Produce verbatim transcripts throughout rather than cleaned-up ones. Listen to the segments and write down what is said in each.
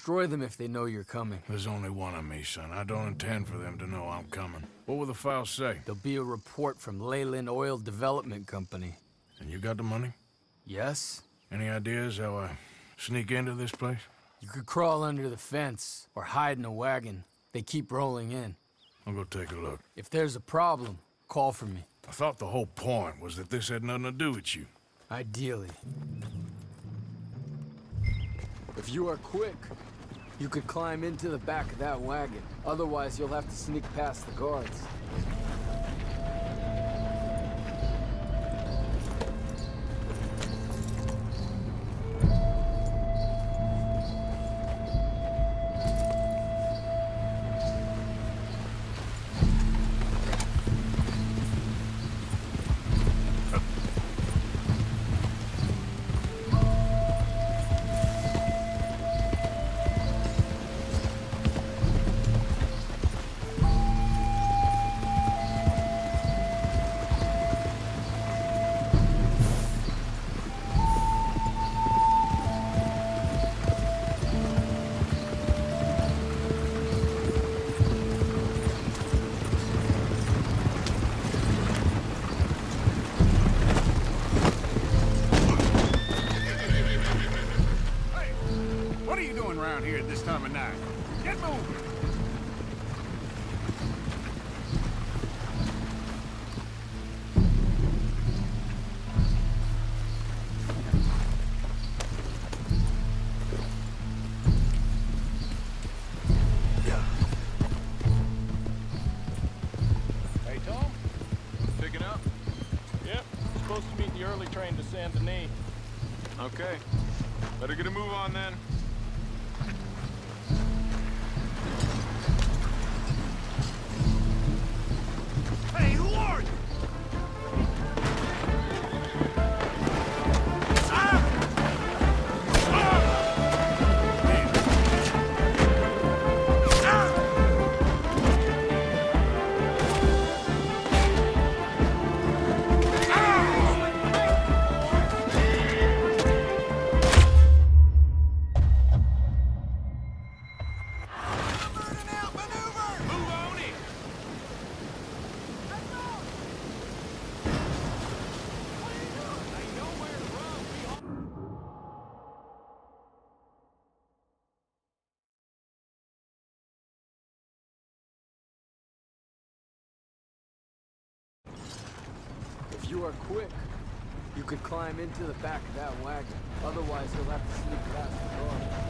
destroy them if they know you're coming. There's only one of me, son. I don't intend for them to know I'm coming. What will the file say? There'll be a report from Leyland Oil Development Company. And you got the money? Yes? Any ideas how I sneak into this place? You could crawl under the fence, or hide in a wagon. They keep rolling in. I'll go take a look. If there's a problem, call for me. I thought the whole point was that this had nothing to do with you. Ideally. If you are quick, you could climb into the back of that wagon. Otherwise, you'll have to sneak past the guards. Around here at this time of night. Get moving! Hey, Tom? Picking up? Yep. Supposed to meet the early train to Saint Denis. Okay. Better get a move on then. Hey, who are you? If you are quick, you could climb into the back of that wagon. Otherwise, you'll have to sneak past the guards.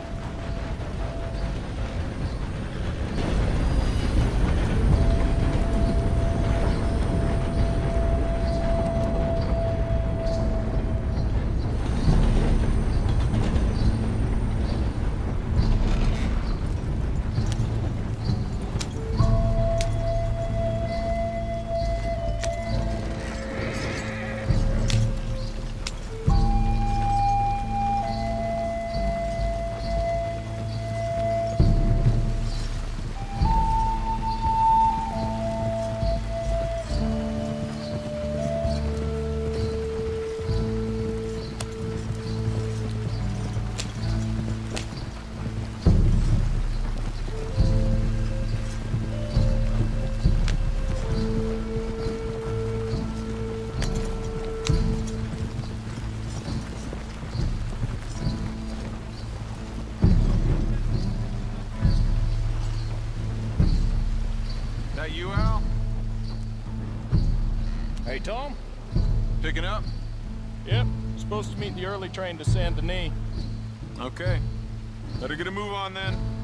That you, Al? Hey, Tom? Picking up? Yep. Supposed to meet the early train to Saint Denis. Okay. Better get a move on then.